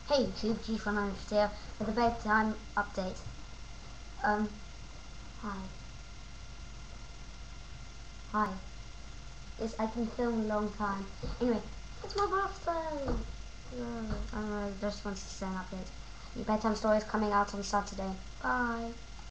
Hey YouTube, Jeeef100's here with a bedtime update. Hi. Hi. Yes, I can film a long time. Anyway, it's my birthday! I just wanted to say an update. Your bedtime story is coming out on Saturday. Bye.